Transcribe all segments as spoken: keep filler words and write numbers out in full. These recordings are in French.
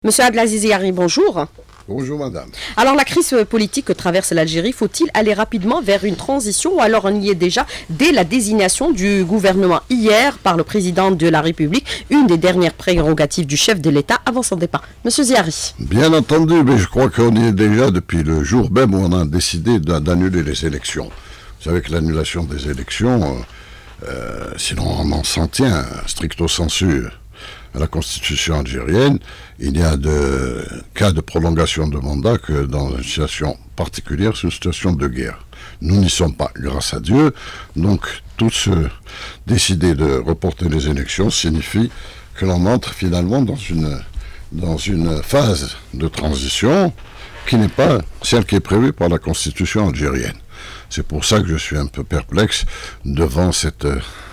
Monsieur Abdelaziz Yari, bonjour. Bonjour madame. Alors la crise politique que traverse l'Algérie, faut-il aller rapidement vers une transition ou alors on y est déjà dès la désignation du gouvernement hier par le président de la République, une des dernières prérogatives du chef de l'État avant son départ. Monsieur Ziari. Bien entendu, mais je crois qu'on y est déjà depuis le jour même où on a décidé d'annuler les élections. Vous savez que l'annulation des élections, euh, sinon on en s'en tient stricto sensu à la constitution algérienne, il n'y a de cas de prolongation de mandat que dans une situation particulière, c'est une situation de guerre. Nous n'y sommes pas, grâce à Dieu. Donc, tout ce décider de reporter les élections signifie que l'on entre finalement dans une, dans une phase de transition qui n'est pas celle qui est prévue par la constitution algérienne. C'est pour ça que je suis un peu perplexe devant cette,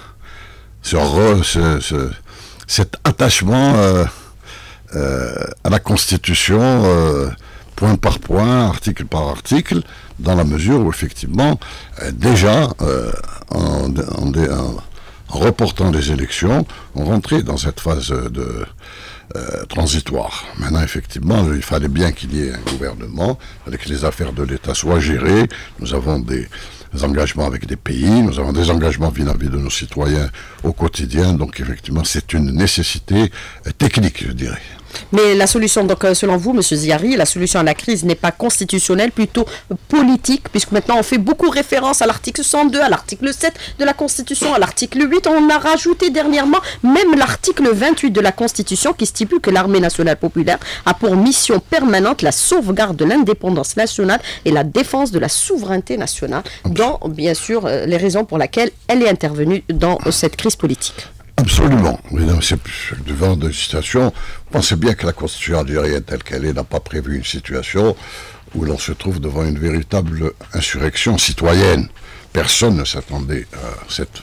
ce, re, ce, ce cet attachement euh, euh, à la Constitution, euh, point par point, article par article, dans la mesure où effectivement, euh, déjà, euh, en, en, en, en reportant les élections, on rentrait dans cette phase de euh, transitoire. Maintenant, effectivement, il fallait bien qu'il y ait un gouvernement, il fallait que les affaires de l'État soient gérées. Nous avons des des engagements avec des pays, nous avons des engagements vis-à-vis de nos citoyens au quotidien, donc effectivement c'est une nécessité technique, je dirais. Mais la solution, donc selon vous, Monsieur Ziari, la solution à la crise n'est pas constitutionnelle, plutôt politique, puisque maintenant on fait beaucoup référence à l'article cent deux, à l'article sept de la Constitution, à l'article huit. On a rajouté dernièrement même l'article vingt-huit de la Constitution qui stipule que l'armée nationale populaire a pour mission permanente la sauvegarde de l'indépendance nationale et la défense de la souveraineté nationale, dans bien sûr les raisons pour lesquelles elle est intervenue dans cette crise politique. Absolument. C'est devant une situation, pensez bien que la constitution algérienne telle qu'elle est n'a pas prévu une situation où l'on se trouve devant une véritable insurrection citoyenne. Personne ne s'attendait à, cette,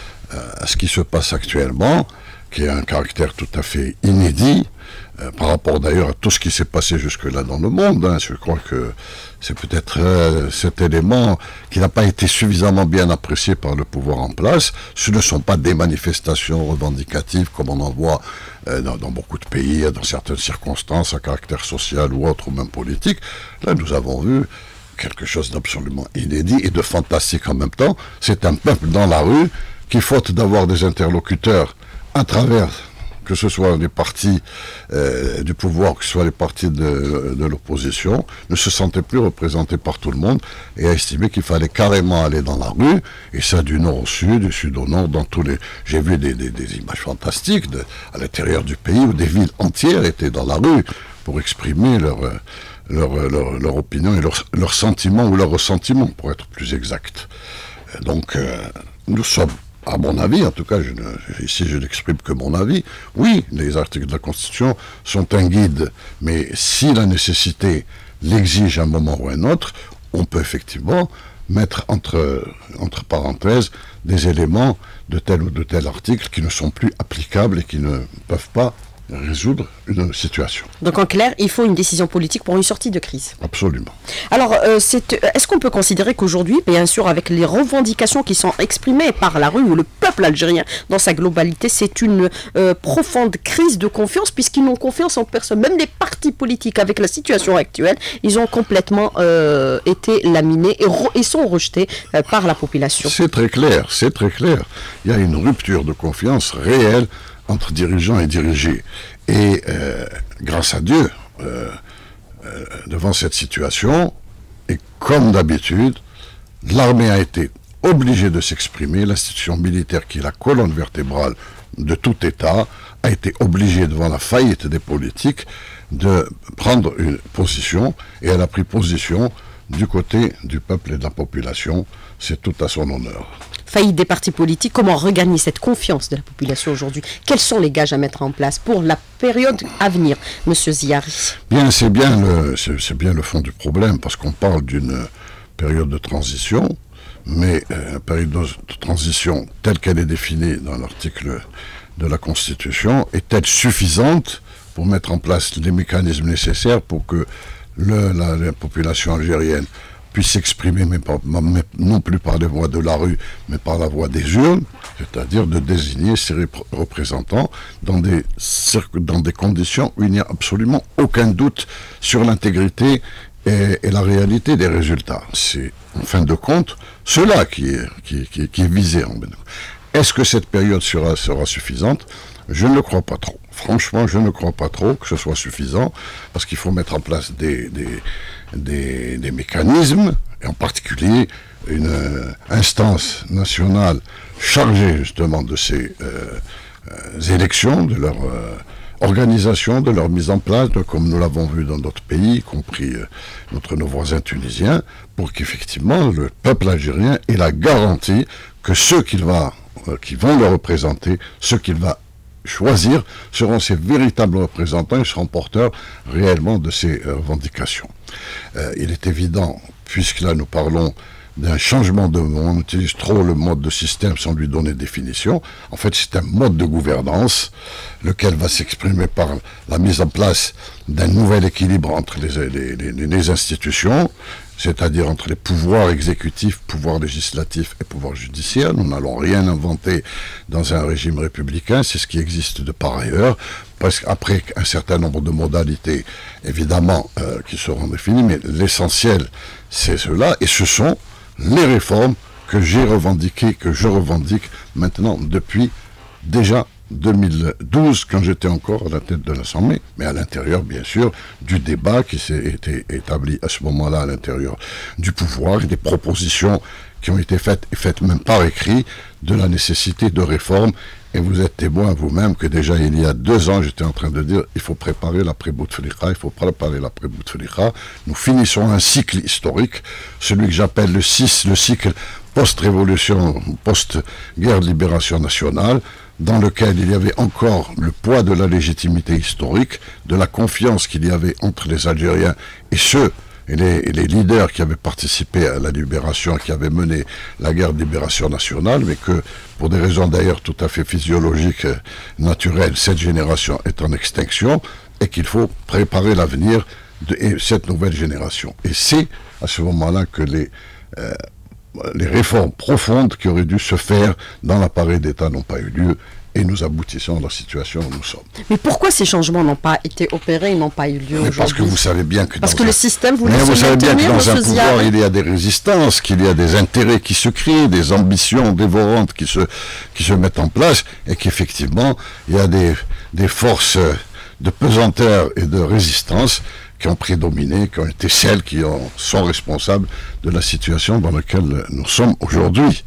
à ce qui se passe actuellement, qui a un caractère tout à fait inédit, euh, par rapport d'ailleurs à tout ce qui s'est passé jusque-là dans le monde. Hein. Je crois que c'est peut-être euh, cet élément qui n'a pas été suffisamment bien apprécié par le pouvoir en place. Ce ne sont pas des manifestations revendicatives comme on en voit euh, dans, dans beaucoup de pays, dans certaines circonstances, à caractère social ou autre, ou même politique. Là, nous avons vu quelque chose d'absolument inédit et de fantastique en même temps. C'est un peuple dans la rue qui, faute d'avoir des interlocuteurs à travers, que ce soit les partis euh, du pouvoir, que ce soit les partis de, de l'opposition, ne se sentait plus représentés par tout le monde et a estimé qu'il fallait carrément aller dans la rue, et ça du nord au sud, du sud au nord, dans tous les... J'ai vu des, des, des images fantastiques de, à l'intérieur du pays où des villes entières étaient dans la rue pour exprimer leur, leur, leur, leur opinion et leur, leur sentiment ou leur ressentiment, pour être plus exact. Donc, euh, nous sommes... À mon avis, en tout cas, je ne, ici je n'exprime que mon avis, oui, les articles de la Constitution sont un guide, mais si la nécessité l'exige à un moment ou à un autre, on peut effectivement mettre entre, entre parenthèses des éléments de tel ou de tel article qui ne sont plus applicables et qui ne peuvent pas résoudre une situation. Donc en clair, il faut une décision politique pour une sortie de crise. Absolument. Alors, euh, est-ce qu'on peut considérer qu'aujourd'hui, bien sûr, avec les revendications qui sont exprimées par la rue ou le peuple algérien dans sa globalité, c'est une euh, profonde crise de confiance, puisqu'ils n'ont confiance en personne. Même les partis politiques, avec la situation actuelle, ils ont complètement euh, été laminés et, et sont rejetés euh, par la population. C'est très clair, c'est très clair. Il y a une rupture de confiance réelle entre dirigeants et dirigés. Et euh, grâce à Dieu, euh, euh, devant cette situation, et comme d'habitude, l'armée a été obligée de s'exprimer, l'institution militaire qui est la colonne vertébrale de tout État a été obligée devant la faillite des politiques de prendre une position, et elle a pris position du côté du peuple et de la population. C'est tout à son honneur. Faillite des partis politiques, comment regagner cette confiance de la population aujourd'hui? Quels sont les gages à mettre en place pour la période à venir, Monsieur Ziari? Bien, c'est bien le, c'est bien le fond du problème, parce qu'on parle d'une période de transition, mais euh, la période de transition telle qu'elle est définie dans l'article de la Constitution est-elle suffisante pour mettre en place les mécanismes nécessaires pour que le, la, la population algérienne puisse s'exprimer, mais, pas, mais non plus par les voies de la rue, mais par la voie des urnes, c'est-à-dire de désigner ses représentants dans des, dans des conditions où il n'y a absolument aucun doute sur l'intégrité et, et la réalité des résultats. C'est, en fin de compte, cela qui est, qui, qui, qui est visé. Est-ce que cette période sera, sera suffisante ? Je ne le crois pas trop. Franchement, je ne crois pas trop que ce soit suffisant, parce qu'il faut mettre en place des, des, des, des mécanismes, et en particulier une euh, instance nationale chargée justement de ces euh, euh, élections, de leur euh, organisation, de leur mise en place, de, comme nous l'avons vu dans d'autres pays, y compris euh, notre, nos voisins tunisiens, pour qu'effectivement le peuple algérien ait la garantie que ceux qu'il va, euh, qui vont le représenter, ceux qu'il va choisir, seront ses véritables représentants et seront porteurs réellement de ces euh, revendications. Euh, il est évident, puisque là nous parlons d'un changement de mode, on utilise trop le mode de système sans lui donner définition. En fait, c'est un mode de gouvernance, lequel va s'exprimer par la mise en place d'un nouvel équilibre entre les, les, les, les institutions, c'est-à-dire entre les pouvoirs exécutifs, pouvoirs législatifs et pouvoirs judiciaires. Nous n'allons rien inventer dans un régime républicain, c'est ce qui existe de par ailleurs, parce qu'après un certain nombre de modalités, évidemment, euh, qui seront définies, mais l'essentiel, c'est cela, et ce sont les réformes que j'ai revendiquées, que je revendique maintenant depuis déjà deux mille douze, quand j'étais encore à la tête de l'Assemblée, mais à l'intérieur, bien sûr, du débat qui s'est été établi à ce moment-là à l'intérieur du pouvoir, et des propositions qui ont été faites, et faites même par écrit, de la nécessité de réformes. Et vous êtes témoin vous-même que déjà il y a deux ans, j'étais en train de dire, il faut préparer l'après-Bouteflika, il faut préparer l'après-Bouteflika. Nous finissons un cycle historique, celui que j'appelle le, le cycle post-révolution, post-guerre de libération nationale, dans lequel il y avait encore le poids de la légitimité historique, de la confiance qu'il y avait entre les Algériens et ceux, et les, et les leaders qui avaient participé à la libération, qui avaient mené la guerre de libération nationale, mais que, pour des raisons d'ailleurs tout à fait physiologiques, naturelles, cette génération est en extinction, et qu'il faut préparer l'avenir de et cette nouvelle génération. Et c'est à ce moment-là que les... Euh, les réformes profondes qui auraient dû se faire dans l'appareil d'État n'ont pas eu lieu, et nous aboutissons à la situation où nous sommes. Mais pourquoi ces changements n'ont pas été opérés, ils n'ont pas eu lieu aujourd'hui ? Parce que vous savez bien que... Parce dans que un... le système, vous Mais le vous savez bien que dans un pouvoir, Ziari. il y a des résistances, qu'il y a des intérêts qui se créent, des ambitions dévorantes qui se, qui se mettent en place, et qu'effectivement, il y a des, des forces de pesanteur et de résistance qui ont prédominé, qui ont été celles qui ont, sont responsables de la situation dans laquelle nous sommes aujourd'hui.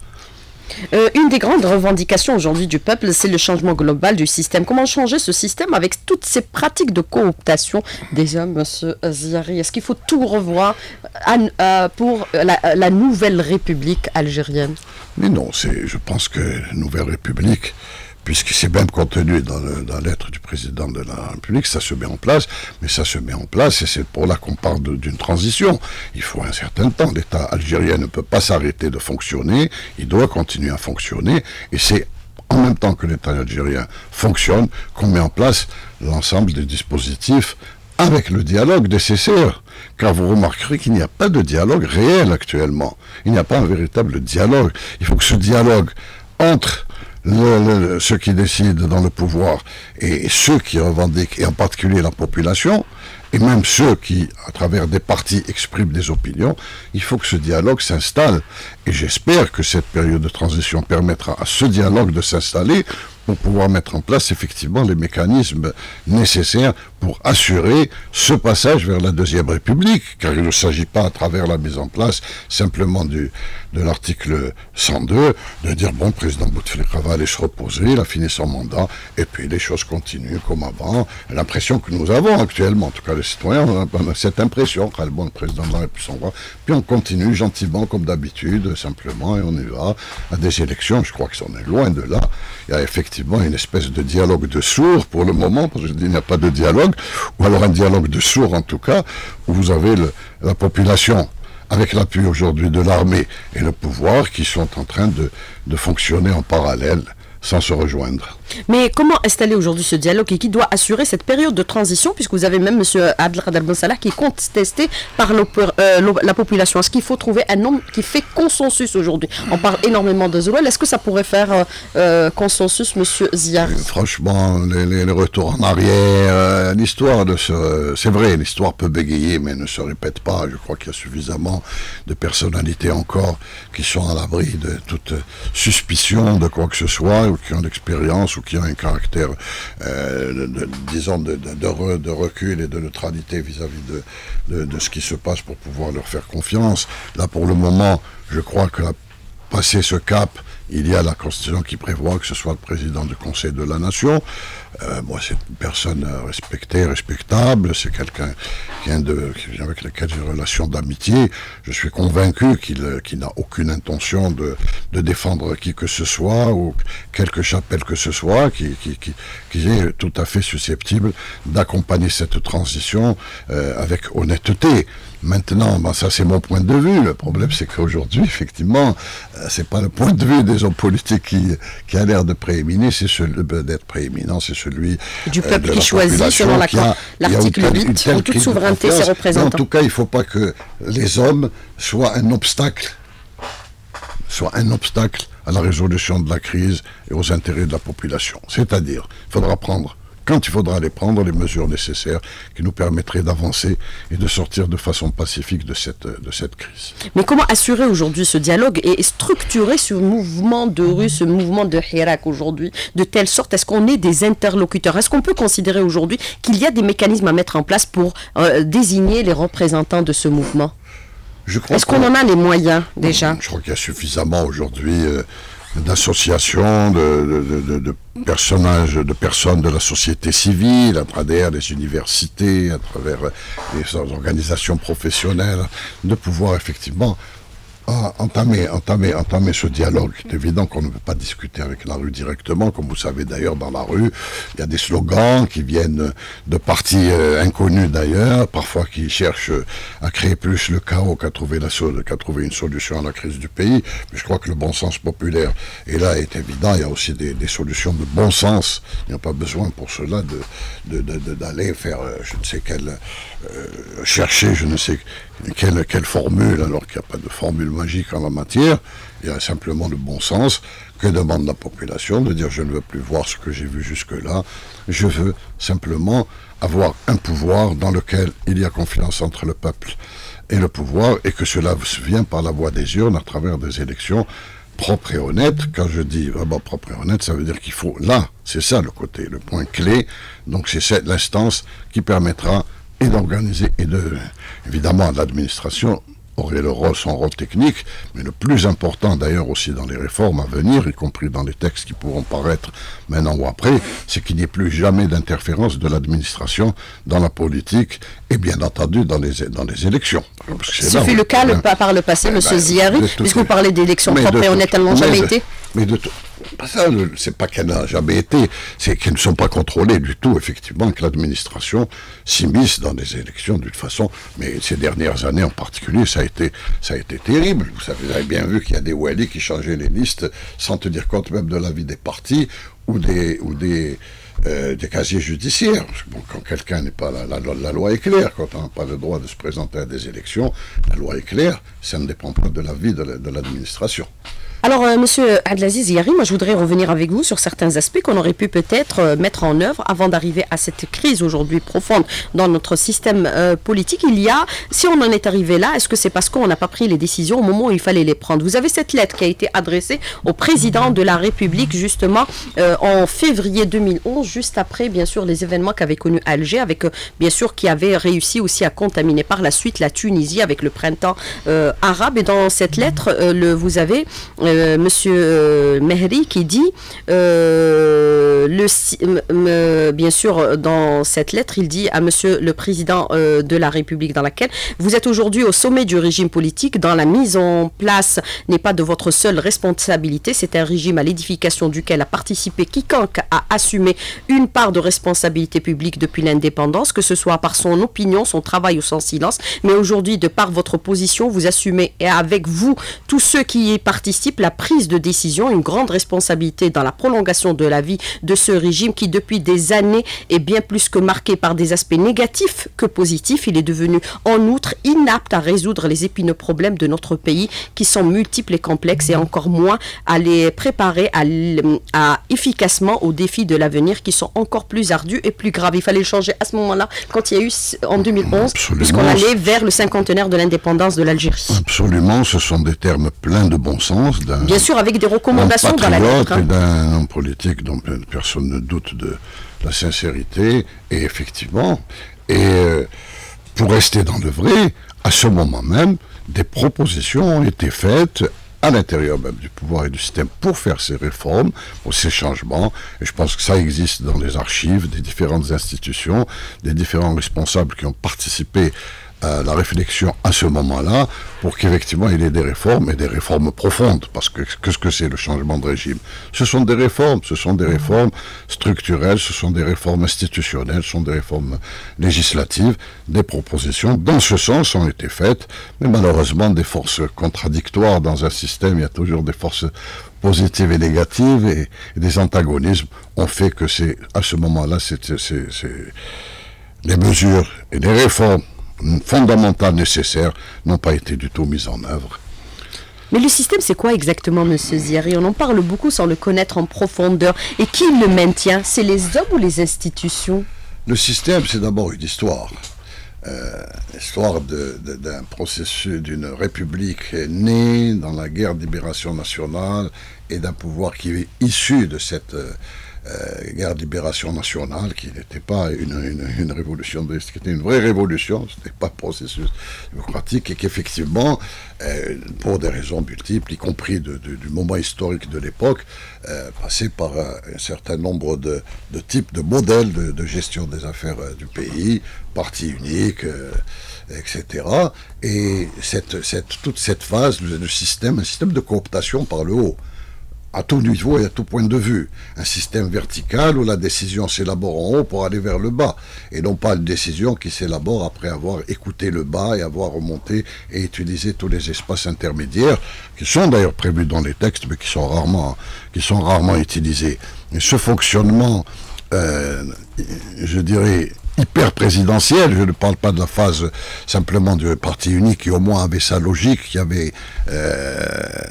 Euh, une des grandes revendications aujourd'hui du peuple, c'est le changement global du système. Comment changer ce système avec toutes ces pratiques de cooptation des hommes, monsieur Ziari? Est-ce qu'il faut tout revoir à, à, pour la, la nouvelle République algérienne? Mais non, c'est, je pense que la nouvelle République, puisque c'est même contenu dans, le, dans la lettre du président de la République, ça se met en place, mais ça se met en place, et c'est pour là qu'on parle d'une transition. Il faut un certain temps, l'État algérien ne peut pas s'arrêter de fonctionner, il doit continuer à fonctionner, et c'est en même temps que l'État algérien fonctionne qu'on met en place l'ensemble des dispositifs avec le dialogue nécessaire, car vous remarquerez qu'il n'y a pas de dialogue réel actuellement, il n'y a pas un véritable dialogue. Il faut que ce dialogue entre Le, le, ceux qui décident dans le pouvoir et, et ceux qui revendiquent, et en particulier la population, et même ceux qui, à travers des partis, expriment des opinions, il faut que ce dialogue s'installe. Et j'espère que cette période de transition permettra à ce dialogue de s'installer pour pouvoir mettre en place effectivement les mécanismes nécessaires pour assurer ce passage vers la Deuxième République, car il ne s'agit pas, à travers la mise en place simplement du, de l'article cent deux, de dire, bon, le président Bouteflika va aller se reposer, il a fini son mandat, et puis les choses continuent comme avant. L'impression que nous avons actuellement, en tout cas les citoyens, on a cette impression, quand bon, le président de la République s'en va, puis on continue gentiment comme d'habitude, simplement, et on y va à des élections. Je crois que ça en est loin de là. Il y a effectivement une espèce de dialogue de sourds pour le moment, parce que je dis il n'y a pas de dialogue, ou alors un dialogue de sourds en tout cas, où vous avez le, la population, avec l'appui aujourd'hui de l'armée et le pouvoir, qui sont en train de, de fonctionner en parallèle sans se rejoindre. Mais comment installer aujourd'hui ce dialogue et qui doit assurer cette période de transition, puisque vous avez même M. Abdelkader Ben Salah qui est contesté par euh, la population. Est-ce qu'il faut trouver un nombre qui fait consensus aujourd'hui? On parle énormément de Zoual. Est-ce que ça pourrait faire euh, consensus, M. Ziyari? Franchement, les, les, les retours en arrière, euh, l'histoire de ce... C'est vrai, l'histoire peut bégayer, mais ne se répète pas. Je crois qu'il y a suffisamment de personnalités encore qui sont à l'abri de toute suspicion de quoi que ce soit, ou qui ont l'expérience, ou qui ont un caractère, euh, de, de, disons, de, de, de, re, de recul et de neutralité vis-à-vis de, de, de ce qui se passe pour pouvoir leur faire confiance. Là, pour le moment, je crois que, passé ce cap, il y a la Constitution qui prévoit que ce soit le président du Conseil de la Nation. Euh, moi, c'est une personne respectée, respectable. C'est quelqu'un qui vient de, qui vient avec lequel j'ai une relation d'amitié. Je suis convaincu qu'il qu'il n'a aucune intention de, de défendre qui que ce soit ou quelque chapelle que ce soit, qui, qui, qui, qui est tout à fait susceptible d'accompagner cette transition euh, avec honnêteté. Maintenant, ben ça c'est mon point de vue. Le problème c'est qu'aujourd'hui, effectivement, euh, c'est pas le point de vue des hommes politiques qui, qui a l'air de prééminer, c'est celui d'être prééminent, c'est celui du peuple euh, qui choisit selon l'article huit, en toute souveraineté ses représentants. En tout cas, il ne faut pas que les hommes soient un obstacle, soient un obstacle à la résolution de la crise et aux intérêts de la population. C'est-à-dire, il faudra prendre, quand il faudra les prendre, les mesures nécessaires qui nous permettraient d'avancer et de sortir de façon pacifique de cette, de cette crise. Mais comment assurer aujourd'hui ce dialogue et structurer ce mouvement de rue, ce mouvement de Hirak aujourd'hui, de telle sorte, est-ce qu'on est des interlocuteurs? Est-ce qu'on peut considérer aujourd'hui qu'il y a des mécanismes à mettre en place pour euh, désigner les représentants de ce mouvement? Est-ce qu'on en a les moyens déjà? Je crois qu'il y a suffisamment aujourd'hui euh, d'associations, de, de, de, de personnages, de personnes de la société civile, à travers les universités, à travers les organisations professionnelles, de pouvoir effectivement ah, entamer, entamer, entamer ce dialogue. C'est évident qu'on ne peut pas discuter avec la rue directement, comme vous savez d'ailleurs dans la rue, il y a des slogans qui viennent de partis euh, inconnus d'ailleurs, parfois qui cherchent à créer plus le chaos qu'à trouver, la so qu'à trouver une solution à la crise du pays. Mais je crois que le bon sens populaire est là, est évident. Il y a aussi des, des solutions de bon sens. Il n'y a pas besoin pour cela de, de, de, de, d'aller faire euh, je ne sais quelle, euh, chercher je ne sais quelle, quelle formule, alors qu'il n'y a pas de formule magique en la matière. Il y a simplement le bon sens. Que demande la population? De dire je ne veux plus voir ce que j'ai vu jusque-là, je veux simplement avoir un pouvoir dans lequel il y a confiance entre le peuple et le pouvoir, et que cela vient par la voie des urnes à travers des élections propres et honnêtes. Quand je dis vraiment propre et honnête, ça veut dire qu'il faut, là, c'est ça le côté, le point clé, donc c'est l'instance qui permettra et d'organiser, et de, évidemment, l'administration aurait le rôle, son rôle technique, mais le plus important d'ailleurs aussi dans les réformes à venir, y compris dans les textes qui pourront paraître maintenant ou après, c'est qu'il n'y ait plus jamais d'interférence de l'administration dans la politique et bien entendu dans les, dans les élections. Ce fut le cas le, par le passé, M. Ben, Ziyari, puisque vous parlez d'élections propres et honnêtes, elles n'ont jamais été. Mais de tout. Ça, c'est pas qu'elle n'a jamais été, c'est qu'elles ne sont pas contrôlées du tout, effectivement, que l'administration s'immisce dans des élections d'une façon, mais ces dernières années en particulier, ça a été, ça a été terrible. Vous savez, vous avez bien vu qu'il y a des Wali qui changeaient les listes sans tenir compte même de l'avis des partis ou des, ou des, euh, des casiers judiciaires. Bon, quand quelqu'un n'est pas, la, la, la loi est claire, quand on n'a pas le droit de se présenter à des élections, la loi est claire, ça ne dépend pas de l'avis de l'administration. Alors, euh, Monsieur Abdelaziz Ziyari, moi je voudrais revenir avec vous sur certains aspects qu'on aurait pu peut-être euh, mettre en œuvre avant d'arriver à cette crise aujourd'hui profonde dans notre système euh, politique. Il y a, si on en est arrivé là, est-ce que c'est parce qu'on n'a pas pris les décisions au moment où il fallait les prendre? Vous avez cette lettre qui a été adressée au président de la République justement euh, en février deux mille onze, juste après bien sûr les événements qu'avait connus Alger, avec euh, bien sûr qui avait réussi aussi à contaminer par la suite la Tunisie avec le printemps euh, arabe. Et dans cette lettre, euh, le, vous avez Euh, Monsieur euh, Mehri qui dit, euh, le, euh, bien sûr, dans cette lettre, il dit à Monsieur le Président euh, de la République dans laquelle vous êtes aujourd'hui au sommet du régime politique, dans la mise en place n'est pas de votre seule responsabilité, c'est un régime à l'édification duquel a participé quiconque a assumé une part de responsabilité publique depuis l'indépendance, que ce soit par son opinion, son travail ou son silence, mais aujourd'hui, de par votre position, vous assumez et avec vous tous ceux qui y participent anticipe la prise de décision, une grande responsabilité dans la prolongation de la vie de ce régime qui, depuis des années, est bien plus que marqué par des aspects négatifs que positifs. Il est devenu, en outre, inapte à résoudre les épineux problèmes de notre pays qui sont multiples et complexes et encore moins à les préparer à, à efficacement aux défis de l'avenir qui sont encore plus ardus et plus graves. Il fallait le changer à ce moment-là, quand il y a eu, en deux mille onze, puisqu'on allait vers le cinquantenaire de l'indépendance de l'Algérie. Absolument, ce sont des termes pleins de bon sens. Bien sûr, avec des recommandations dans la lettre. Hein. D'un homme politique dont personne ne doute de la sincérité, et effectivement, et euh, pour rester dans le vrai, à ce moment même, des propositions ont été faites à l'intérieur même du pouvoir et du système pour faire ces réformes, pour ces changements, et je pense que ça existe dans les archives des différentes institutions, des différents responsables qui ont participé à la réflexion à ce moment-là, pour qu'effectivement il y ait des réformes, et des réformes profondes, parce que qu'est-ce que c'est le changement de régime? Ce sont des réformes, ce sont des réformes structurelles, ce sont des réformes institutionnelles, ce sont des réformes législatives, des propositions dans ce sens ont été faites, mais malheureusement des forces contradictoires dans un système, il y a toujours des forces positives et négatives, et, et des antagonismes ont fait que c'est, à ce moment-là, c'est les mesures et les réformes fondamentales nécessaires n'ont pas été du tout mises en œuvre. Mais le système, c'est quoi exactement, monsieur Ziari? On en parle beaucoup sans le connaître en profondeur. Et qui le maintient? C'est les hommes ou les institutions? Le système, c'est d'abord une histoire. Euh, l'histoire d'un processus, d'une république née dans la guerre de libération nationale et d'un pouvoir qui est issu de cette euh, Euh, guerre de libération nationale, qui n'était pas une, une, une révolution, qui était une vraie révolution, ce n'était pas un processus démocratique, et qu'effectivement, euh, pour des raisons multiples, y compris de, de, du moment historique de l'époque, euh, passait par un, un certain nombre de, de types de modèles de, de gestion des affaires euh, du pays, parti unique, euh, et cetera. Et cette, cette, toute cette phase, le, le système, un système de cooptation par le haut, à tout niveau et à tout point de vue. Un système vertical où la décision s'élabore en haut pour aller vers le bas, et non pas une décision qui s'élabore après avoir écouté le bas et avoir remonté et utilisé tous les espaces intermédiaires, qui sont d'ailleurs prévus dans les textes, mais qui sont rarement, qui sont rarement utilisés. Et ce fonctionnement, euh, je dirais, hyper présidentielle, je ne parle pas de la phase simplement du parti unique qui au moins avait sa logique, qui avait euh,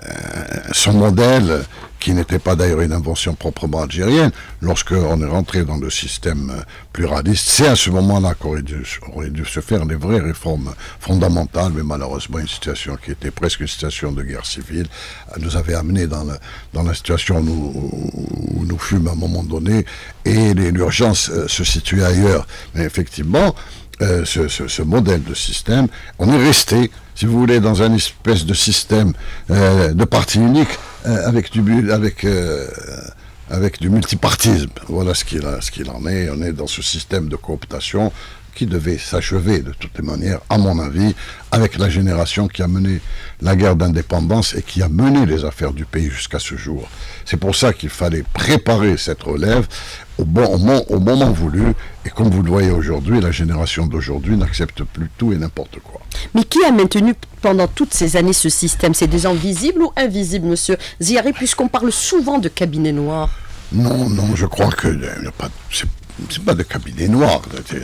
son modèle, qui n'était pas d'ailleurs une invention proprement algérienne. Lorsqu'on est rentré dans le système pluraliste, c'est à ce moment-là qu'aurait dû, aurait dû se faire les vraies réformes fondamentales, mais malheureusement une situation qui était presque une situation de guerre civile nous avait amené dans, le, dans la situation où nous, où nous fûmes à un moment donné, et l'urgence euh, se situait ailleurs. Mais effectivement, euh, ce, ce, ce modèle de système, on est resté, si vous voulez, dans un espèce de système euh, de parti unique, euh, avec, du, avec, euh, avec du multipartisme. Voilà ce qu'il ce qu'il en est. On est dans ce système de cooptation qui devait s'achever de toutes les manières, à mon avis, avec la génération qui a mené la guerre d'indépendance et qui a mené les affaires du pays jusqu'à ce jour. C'est pour ça qu'il fallait préparer cette relève au, bon, au, moment, au moment voulu, et comme vous le voyez aujourd'hui, la génération d'aujourd'hui n'accepte plus tout et n'importe quoi. Mais qui a maintenu pendant toutes ces années ce système? C'est des gens visibles ou invisibles, monsieur Ziari, puisqu'on parle souvent de cabinet noir? Non, non, je crois que euh, c'est pas de cabinet noir,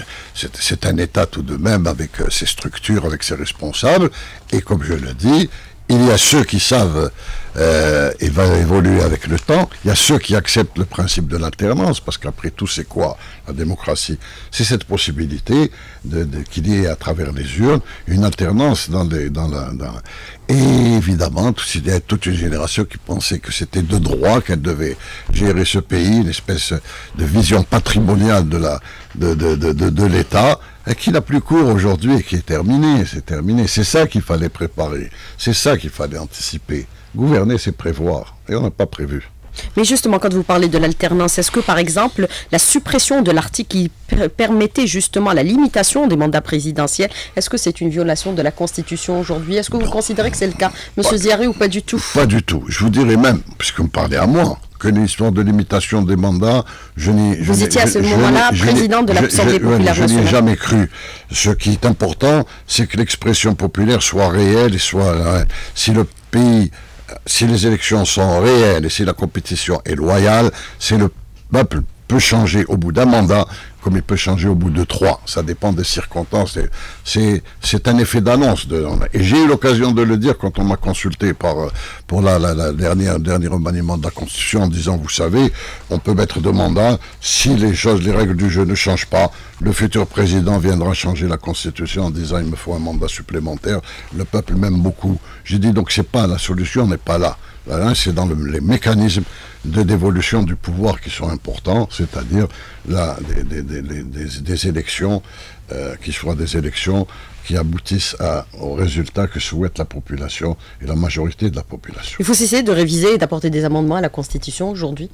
c'est un État tout de même avec euh, ses structures, avec ses responsables, et comme je le dis, il y a ceux qui savent euh, et va évoluer avec le temps, il y a ceux qui acceptent le principe de l'alternance, parce qu'après tout c'est quoi la démocratie? C'est cette possibilité de, de, qu'il y ait à travers les urnes une alternance dans les, dans la, dans... Et évidemment, il y a toute une génération qui pensait que c'était de droit qu'elle devait gérer ce pays, une espèce de vision patrimoniale de la, de, de, de, de, de l'État, et qui n'a plus cours aujourd'hui et qui est terminé, c'est terminé. C'est ça qu'il fallait préparer, c'est ça qu'il fallait anticiper. Gouverner, c'est prévoir, et on n'a pas prévu. Mais justement, quand vous parlez de l'alternance, est-ce que, par exemple, la suppression de l'article qui per permettait justement la limitation des mandats présidentiels, est-ce que c'est une violation de la Constitution aujourd'hui? Est-ce que vous non. considérez que c'est le cas, monsieur Ziari, ou pas du tout? Pas du tout. Je vous dirais même, puisque vous me parlez à moi, que l'histoire de limitation des mandats, je n'y... Vous étiez à ce moment-là président de l'Assemblée populaire nationale. Je n'y ai jamais cru. Ce qui est important, c'est que l'expression populaire soit réelle et soit... Si le pays si les élections sont réelles et si la compétition est loyale, c'est le peuple peut changer au bout d'un mandat, comme il peut changer au bout de trois. Ça dépend des circonstances. C'est un effet d'annonce. De, et j'ai eu l'occasion de le dire quand on m'a consulté par, pour la, la, la dernière, dernier remaniement de la Constitution en disant, vous savez, on peut mettre deux mandats, si les choses, les règles du jeu ne changent pas, le futur président viendra changer la Constitution en disant, il me faut un mandat supplémentaire. Le peuple m'aime beaucoup. J'ai dit, donc c'est pas la solution, n'est pas là. Là, c'est dans le, les mécanismes de dévolution du pouvoir qui sont importants, c'est-à-dire des, des, des, des, des élections euh, qui soient des élections qui aboutissent à, au résultat que souhaite la population et la majorité de la population. Il faut cesser de réviser et d'apporter des amendements à la Constitution aujourd'hui.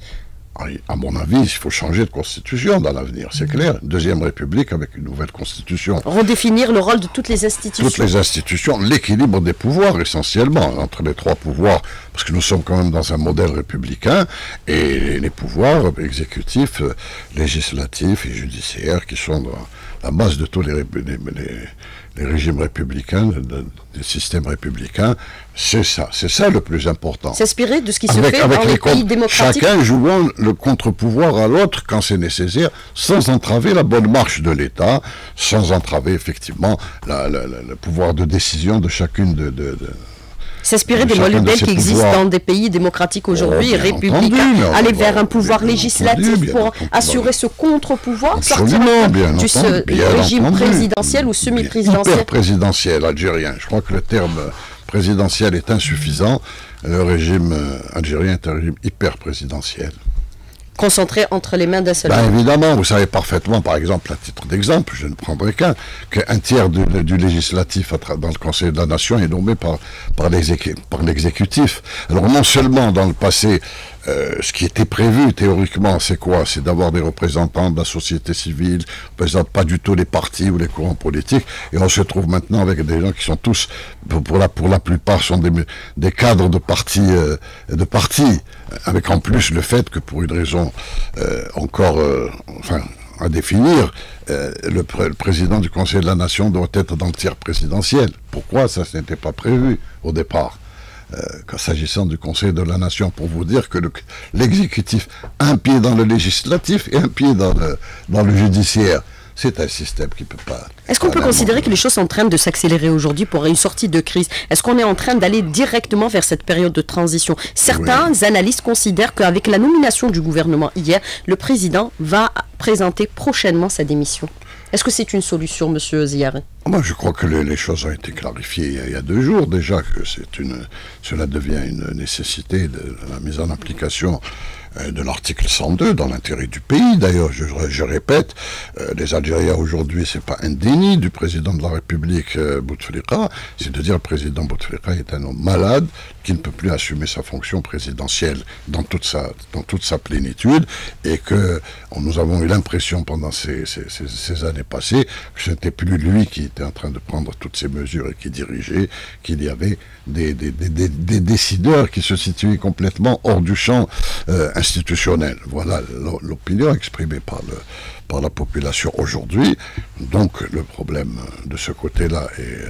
À mon avis, il faut changer de constitution dans l'avenir, c'est clair. Deuxième République avec une nouvelle constitution. Redéfinir le rôle de toutes les institutions. Toutes les institutions, l'équilibre des pouvoirs essentiellement, entre les trois pouvoirs, parce que nous sommes quand même dans un modèle républicain, et les pouvoirs exécutifs, législatifs et judiciaires qui sont dans la base de tous les, les, les, les régimes républicains, de, de, des systèmes républicains, c'est ça, c'est ça le plus important. S'inspirer de ce qui se avec, fait avec dans les, les pays démocratiques. Chacun jouant le contre-pouvoir à l'autre quand c'est nécessaire, sans entraver la bonne marche de l'État, sans entraver effectivement la, la, la, le pouvoir de décision de chacune de... de, de S'inspirer des modèles qui existent dans des pays démocratiques aujourd'hui, oh, républicains, entendu, aller bien, vers un pouvoir bien législatif entendu, pour entendu, assurer ce contre-pouvoir, absolument, sortir bien du entendu, bien régime entendu, présidentiel ou semi-présidentiel. Hyper présidentiel algérien. Je crois que le terme présidentiel est insuffisant. Le régime algérien est un régime hyper présidentiel. Concentré entre les mains d'un seul ben homme. Évidemment, vous savez parfaitement, par exemple, à titre d'exemple, je ne prendrai qu'un, qu'un tiers du, du législatif dans le Conseil de la Nation est nommé par, par l'exécutif. Alors non seulement dans le passé, euh, ce qui était prévu théoriquement, c'est quoi? C'est d'avoir des représentants de la société civile, qui ne représentent pas du tout les partis ou les courants politiques, et on se trouve maintenant avec des gens qui sont tous, pour, pour, la, pour la plupart, sont des, des cadres de partis, euh, de partis, avec en plus le fait que pour une raison euh, encore, euh, enfin, à définir, euh, le, pr le président du Conseil de la Nation doit être dans le tiers présidentiel. Pourquoi ça, ce n'était pas prévu au départ? Euh, s'agissant du Conseil de la Nation, pour vous dire que l'exécutif a un pied dans le législatif et un pied dans le, dans le judiciaire. C'est un système qui ne peut pas... Est-ce qu'on peut considérer que les choses sont en train de s'accélérer aujourd'hui pour une sortie de crise? Est-ce qu'on est en train d'aller directement vers cette période de transition? Certains oui. analystes considèrent qu'avec la nomination du gouvernement hier, le président va présenter prochainement sa démission. Est-ce que c'est une solution, monsieur Ziari? Moi, je crois que les, les choses ont été clarifiées il y a, il y a deux jours déjà, que c'est une, cela devient une nécessité de la mise en application euh, de l'article cent deux dans l'intérêt du pays. D'ailleurs, je, je répète, euh, les Algériens aujourd'hui, c'est pas un déni du président de la République, euh, Bouteflika, c'est de dire que le président Bouteflika est un homme malade qui ne peut plus assumer sa fonction présidentielle dans toute sa, dans toute sa plénitude, et que on, nous avons eu l'impression pendant ces, ces, ces, ces années passées que ce n'était plus lui qui était en train de prendre toutes ces mesures et qui dirigeait, qu'il y avait des, des, des, des, des décideurs qui se situaient complètement hors du champ euh, institutionnel. Voilà l'opinion exprimée par, le, par la population aujourd'hui. Donc le problème de ce côté-là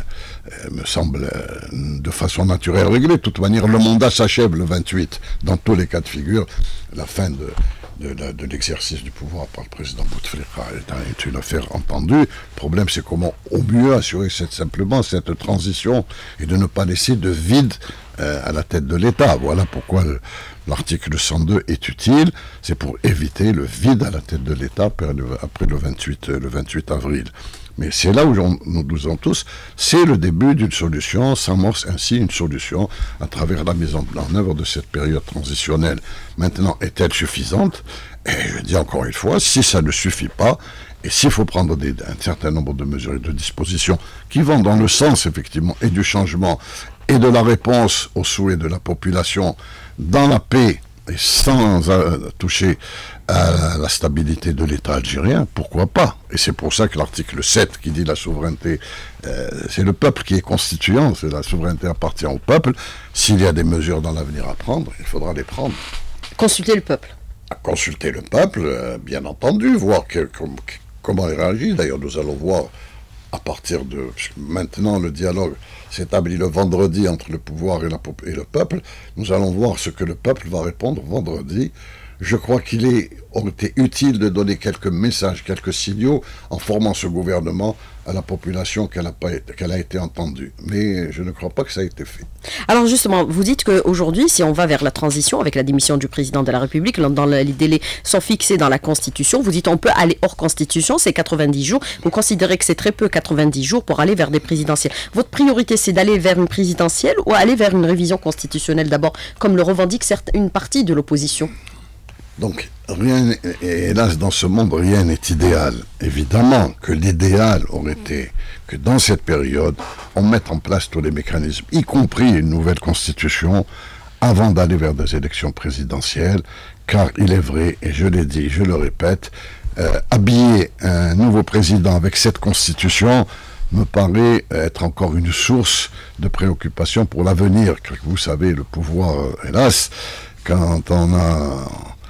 me semble euh, de façon naturelle réglé. De toute manière, le mandat s'achève le vingt-huit. Dans tous les cas de figure, la fin de... de, de l'exercice du pouvoir par le président Bouteflika est une affaire entendue. Le problème, c'est comment au mieux assurer cette, simplement cette transition et de ne pas laisser de vide euh, à la tête de l'État. Voilà pourquoi l'article cent deux est utile. C'est pour éviter le vide à la tête de l'État après le vingt-huit, le vingt-huit avril. Mais c'est là où nous disons tous, c'est le début d'une solution, s'amorce ainsi une solution à travers la mise en, en œuvre de cette période transitionnelle. Maintenant, est-elle suffisante? Et je dis encore une fois, si ça ne suffit pas, et s'il faut prendre des, un certain nombre de mesures et de dispositions qui vont dans le sens, effectivement, et du changement, et de la réponse aux souhaits de la population, dans la paix, et sans euh, toucher à la, la stabilité de l'État algérien, pourquoi pas? Et c'est pour ça que l'article sept qui dit la souveraineté, euh, c'est le peuple qui est constituant, c'est la souveraineté appartient au peuple. S'il y a des mesures dans l'avenir à prendre, il faudra les prendre. Consulter le peuple. À consulter le peuple, euh, bien entendu, voir que, com, comment il réagit. D'ailleurs, nous allons voir à partir de... Maintenant, le dialogue s'établit le vendredi entre le pouvoir et, la, et le peuple. Nous allons voir ce que le peuple va répondre vendredi. Je crois qu'il est, aurait été utile de donner quelques messages, quelques signaux en formant ce gouvernement à la population qu'elle a, pas été, qu'elle a été entendue. Mais je ne crois pas que ça a été fait. Alors justement, vous dites qu'aujourd'hui, si on va vers la transition avec la démission du président de la République, dans les délais sont fixés dans la Constitution, vous dites on peut aller hors Constitution, c'est quatre-vingt-dix jours. Vous considérez que c'est très peu, quatre-vingt-dix jours, pour aller vers des présidentielles. Votre priorité, c'est d'aller vers une présidentielle ou aller vers une révision constitutionnelle d'abord, comme le revendique certes une partie de l'opposition? Donc, rien, hélas, dans ce monde, rien n'est idéal. Évidemment que l'idéal aurait été que dans cette période, on mette en place tous les mécanismes, y compris une nouvelle constitution, avant d'aller vers des élections présidentielles, car il est vrai, et je l'ai dit, je le répète, euh, habiller un nouveau président avec cette constitution me paraît être encore une source de préoccupation pour l'avenir, car vous savez, le pouvoir, hélas, quand on a...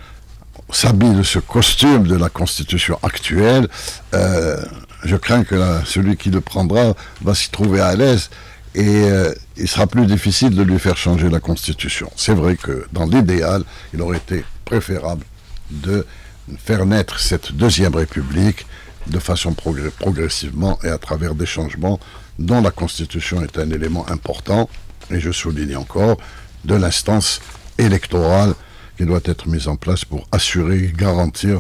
s'habille de ce costume de la Constitution actuelle, euh, je crains que la, celui qui le prendra va s'y trouver à l'aise et euh, il sera plus difficile de lui faire changer la Constitution. C'est vrai que dans l'idéal, il aurait été préférable de faire naître cette deuxième République de façon progr- progressivement et à travers des changements dont la Constitution est un élément important, et je souligne encore, de l'instance électorale qui doit être mise en place pour assurer et garantir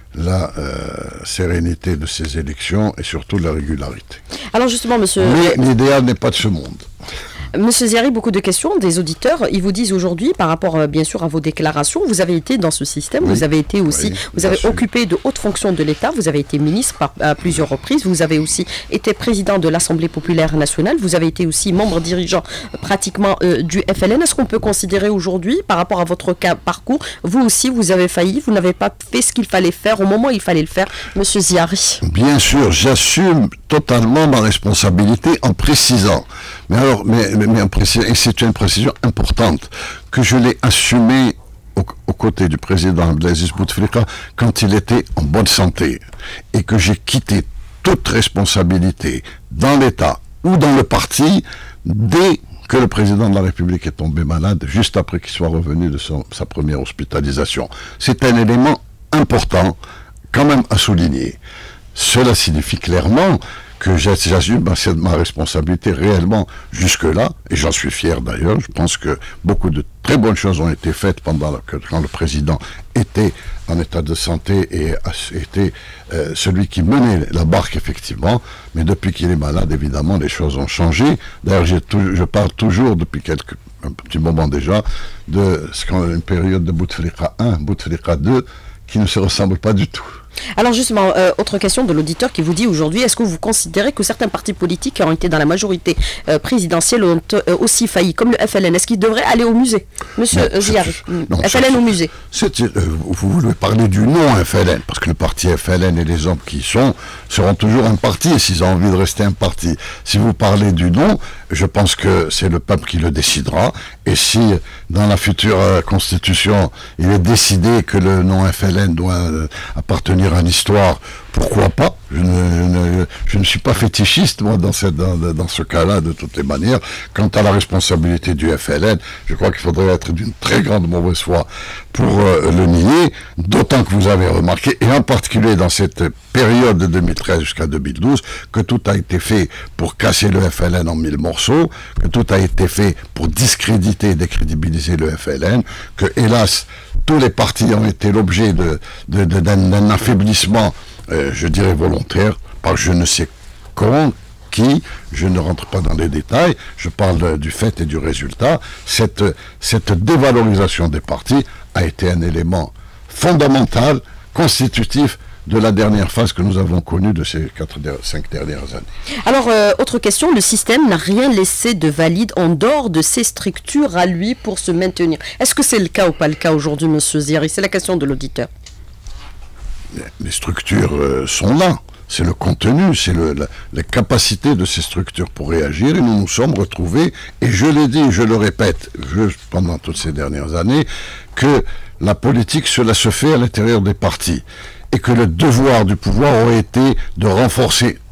la euh, sérénité de ces élections et surtout la régularité. Alors justement, monsieur... Mais l'idéal n'est pas de ce monde. Monsieur Ziari, beaucoup de questions des auditeurs. Ils vous disent aujourd'hui, par rapport euh, bien sûr à vos déclarations, vous avez été dans ce système, oui. vous avez été aussi, oui, vous avez sûr. occupé de hautes fonctions de l'État, vous avez été ministre par, à plusieurs reprises, vous avez aussi été président de l'Assemblée populaire nationale, vous avez été aussi membre dirigeant euh, pratiquement euh, du F L N. Est-ce qu'on peut considérer aujourd'hui, par rapport à votre cas, parcours, vous aussi vous avez failli, vous n'avez pas fait ce qu'il fallait faire au moment où il fallait le faire, monsieur Ziari? Bien sûr, j'assume totalement ma responsabilité en précisant, mais alors, mais, mais, mais en précisant, et c'est une précision importante, que je l'ai assumé aux, aux côtés du président Abdelaziz Bouteflika quand il était en bonne santé, et que j'ai quitté toute responsabilité dans l'État ou dans le parti dès que le président de la République est tombé malade, juste après qu'il soit revenu de son, sa première hospitalisation. C'est un élément important, quand même à souligner. Cela signifie clairement que j'assume ma responsabilité réellement jusque-là, et j'en suis fier d'ailleurs. Je pense que beaucoup de très bonnes choses ont été faites pendant la, quand le président était en état de santé et était euh, celui qui menait la barque, effectivement. Mais depuis qu'il est malade, évidemment, les choses ont changé. D'ailleurs, je parle toujours, depuis quelques, un petit moment déjà, de ce qu'on a une période de Bouteflika un, Bouteflika deux, qui ne se ressemblent pas du tout. Alors justement, euh, autre question de l'auditeur qui vous dit aujourd'hui, est-ce que vous considérez que certains partis politiques qui ont été dans la majorité euh, présidentielle ont euh, aussi failli, comme le F L N? Est-ce qu'ils devraient aller au musée? Monsieur Ziari, F L N au musée. Euh, vous voulez parler du nom F L N, parce que le parti F L N et les hommes qui y sont seront toujours un parti, s'ils ont envie de rester un parti. Si vous parlez du nom, je pense que c'est le peuple qui le décidera, et si dans la future euh, constitution, il est décidé que le nom F L N doit euh, appartenir à l'histoire, pourquoi pas? Je ne, je, ne, je ne suis pas fétichiste, moi, dans, cette, dans, dans ce cas-là, de toutes les manières. Quant à la responsabilité du F L N, je crois qu'il faudrait être d'une très grande mauvaise foi pour euh, le nier, d'autant que vous avez remarqué, et en particulier dans cette période de deux mille treize jusqu'à deux mille douze, que tout a été fait pour casser le F L N en mille morceaux, que tout a été fait pour discréditer et décrédibiliser le F L N, que, hélas, tous les partis ont été l'objet de, de, de, d'un affaiblissement, euh, je dirais volontaire, par je ne sais comment, qui, je ne rentre pas dans les détails, je parle du fait et du résultat. Cette, cette dévalorisation des partis a été un élément fondamental, constitutif de la dernière phase que nous avons connue de ces quatre, cinq dernières années. Alors, euh, autre question, le système n'a rien laissé de valide en dehors de ses structures à lui pour se maintenir. Est-ce que c'est le cas ou pas le cas aujourd'hui, monsieur Ziari? C'est la question de l'auditeur. Les structures euh, sont là. C'est le contenu, c'est le, la, la capacité de ces structures pour réagir, et nous nous sommes retrouvés, et je l'ai dit, je le répète, je, pendant toutes ces dernières années, que la politique, cela se fait à l'intérieur des partis, et que le devoir du pouvoir aurait été de renforcer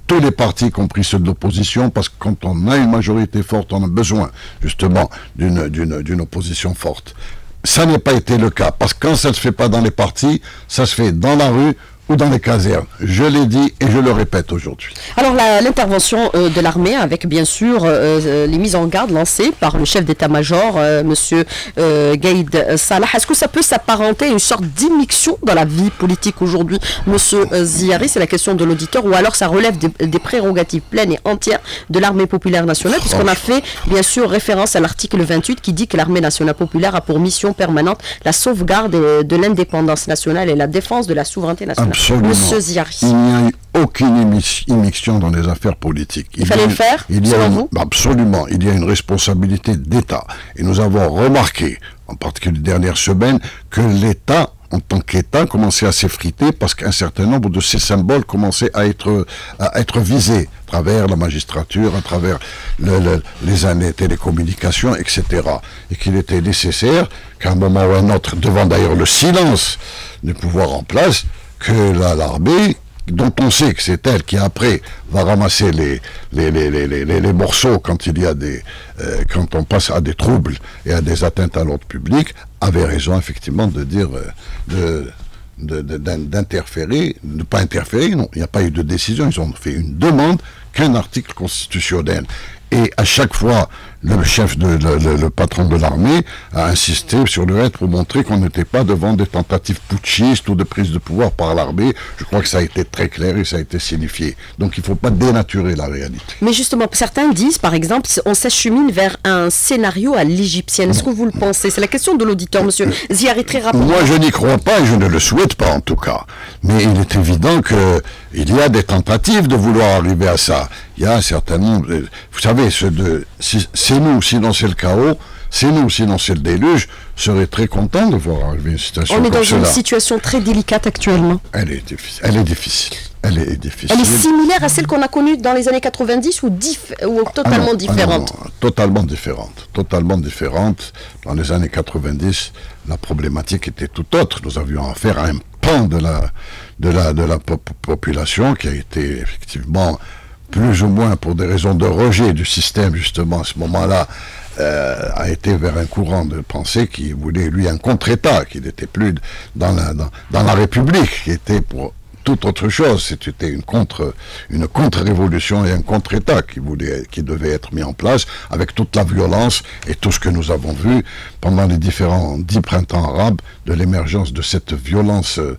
tous les partis, y compris ceux de l'opposition, parce que quand on a une majorité forte, on a besoin justement d'une d'une d'une opposition forte. Ça n'a pas été le cas, parce que quand ça ne se fait pas dans les partis, ça se fait dans la rue ou dans les casernes. Je l'ai dit et je le répète aujourd'hui. Alors l'intervention euh, de l'armée avec bien sûr euh, les mises en garde lancées par le chef d'état-major, euh, monsieur euh, Gaïd Salah, est-ce que ça peut s'apparenter à une sorte d'immixtion dans la vie politique aujourd'hui, monsieur euh, Ziari? C'est la question de l'auditeur, ou alors ça relève des, des prérogatives pleines et entières de l'armée populaire nationale, puisqu'on a fait bien sûr référence à l'article vingt-huit qui dit que l'armée nationale populaire a pour mission permanente la sauvegarde de l'indépendance nationale et la défense de la souveraineté nationale. Absolument. Monsieur Ziari. Il n'y a eu aucune immixtion dans les affaires politiques. Il, il fallait le faire, il y a selon une, vous? Absolument. Il y a une responsabilité d'État. Et nous avons remarqué, en particulier les dernières semaines, que l'État, en tant qu'État, commençait à s'effriter parce qu'un certain nombre de ces symboles commençaient à être, à être visés à travers la magistrature, à travers le, le, les années télécommunications, et cetera. Et qu'il était nécessaire qu'à un moment ou à un autre, devant d'ailleurs le silence du pouvoir en place, que l'armée, dont on sait que c'est elle qui après va ramasser les, les, les, les, les, les morceaux quand il y a des, euh, quand on passe à des troubles et à des atteintes à l'ordre public, avait raison effectivement de dire, euh, de, de, d'interférer, de ne pas interférer, non, il n'y a pas eu de décision, ils ont fait une demande qu'un article constitutionnel. Et à chaque fois, le chef, de, le, le, le patron de l'armée a insisté sur le fait pour montrer qu'on n'était pas devant des tentatives putschistes ou de prise de pouvoir par l'armée. Je crois que ça a été très clair et ça a été signifié. Donc il ne faut pas dénaturer la réalité. Mais justement, certains disent, par exemple, on s'achemine vers un scénario à l'égyptienne. Est-ce que vous le pensez? C'est la question de l'auditeur, monsieur Ziari, très rapidement. Moi, je n'y crois pas et je ne le souhaite pas en tout cas. Mais il est évident qu'il y a des tentatives de vouloir arriver à ça. Il y a un certain nombre... De, vous savez, ce de, si, c'est nous, sinon c'est le chaos, c'est nous, sinon c'est le déluge, serait très content de voir arriver une situation comme cela. On est dans une situation très délicate actuellement. Elle est difficile. Elle est difficile. Elle est difficile. Elle est similaire à celle qu'on a connue dans les années quatre-vingt-dix ou, dif ou totalement ah non, différente? Ah non, totalement différente. Totalement différente. Dans les années quatre-vingt-dix, la problématique était tout autre. Nous avions affaire à un pan de la, de la, de la pop population qui a été effectivement... plus ou moins pour des raisons de rejet du système, justement, à ce moment-là, euh, a été vers un courant de pensée qui voulait, lui, un contre-État, qui n'était plus dans la, dans, dans la République, qui était pour toute autre chose. C'était une contre, une contre-révolution et un contre-État qui voulait, qui devait être mis en place avec toute la violence et tout ce que nous avons vu pendant les différents dix printemps arabes, de l'émergence de cette violence euh,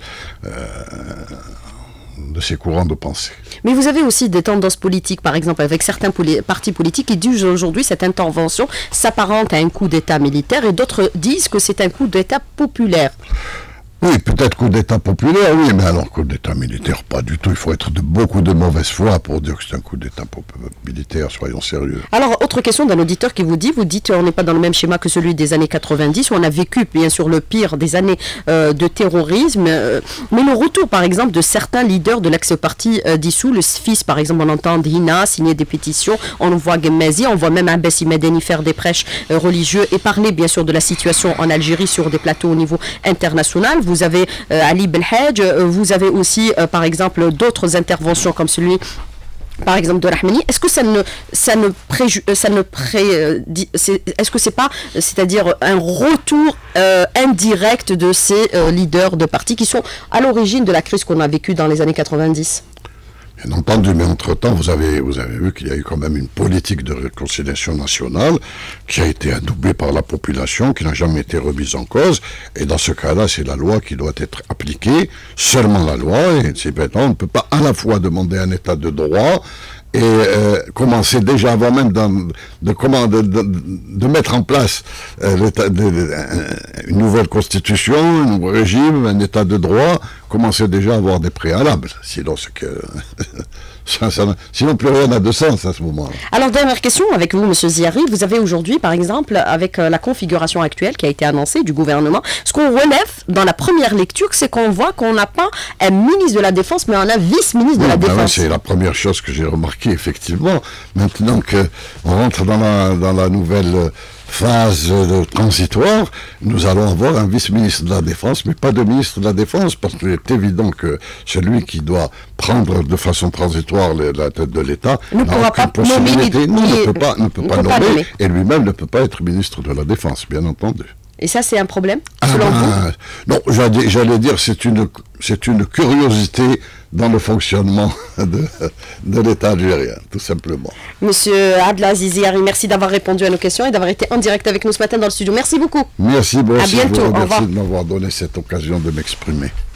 de ces courants de pensée. Mais vous avez aussi des tendances politiques, par exemple, avec certains poli partis politiques qui disent aujourd'hui cette intervention s'apparente à un coup d'État militaire et d'autres disent que c'est un coup d'État populaire. Oui, peut-être coup d'État populaire, oui, mais alors coup d'État militaire, pas du tout. Il faut être de beaucoup de mauvaise foi pour dire que c'est un coup d'État militaire, soyons sérieux. Alors, autre question d'un auditeur qui vous dit, vous dites on n'est pas dans le même schéma que celui des années quatre-vingt-dix, où on a vécu bien sûr le pire des années euh, de terrorisme, euh, mais le retour par exemple de certains leaders de l'ex-parti euh, dissous, le S F I S par exemple, on entend Dina signer des pétitions, on voit Gemmazi, on voit même Abbassi Medeni faire des prêches euh, religieux et parler bien sûr de la situation en Algérie sur des plateaux au niveau international. Vous avez euh, Ali Belhadj, euh, vous avez aussi euh, par exemple d'autres interventions comme celui par exemple de Rahmani. Est-ce que ça ne ça ne préju ça ne pré est-ce que c'est pas c'est-à-dire un retour euh, indirect de ces euh, leaders de partis qui sont à l'origine de la crise qu'on a vécue dans les années quatre-vingt-dix? Bien entendu, mais entre-temps, vous avez, vous avez vu qu'il y a eu quand même une politique de réconciliation nationale qui a été adoubée par la population, qui n'a jamais été remise en cause. Et dans ce cas-là, c'est la loi qui doit être appliquée, seulement la loi. Et c'est maintenant, on ne peut pas à la fois demander un état de droit et euh, commencer déjà avant même de, de, comment, de, de, de mettre en place euh, l'état de, de, une nouvelle constitution, un nouveau régime, un état de droit, commencer déjà à avoir des préalables. Sinon, c'est que ça, ça, sinon plus rien n'a de sens à ce moment-là. Alors, dernière question avec vous, monsieur Ziari. Vous avez aujourd'hui, par exemple, avec euh, la configuration actuelle qui a été annoncée du gouvernement, ce qu'on relève dans la première lecture, c'est qu'on voit qu'on n'a pas un ministre de la Défense, mais on a un vice-ministre de oui, la ben Défense. Ouais, c'est la première chose que j'ai remarqué, effectivement. Maintenant qu'on rentre dans la, dans la nouvelle phase euh, transitoire, nous allons avoir un vice-ministre de la Défense, mais pas de ministre de la Défense, parce qu'il est évident que celui qui doit prendre de façon transitoire le, la tête de l'État ne pourra pas nommer, non, ne peut pas, ne peut pas peut nommer, pas nommer, et lui-même ne peut pas être ministre de la Défense, bien entendu. Et ça, c'est un problème, selon ah, vous? Non, j'allais, j'allais dire, c'est une, c'est une curiosité dans le fonctionnement de, de l'État algérien, tout simplement. Monsieur Abdelaziz Zihari, merci d'avoir répondu à nos questions et d'avoir été en direct avec nous ce matin dans le studio. Merci beaucoup. Merci, bon, à bientôt. Vous, au revoir. Merci de m'avoir donné cette occasion de m'exprimer.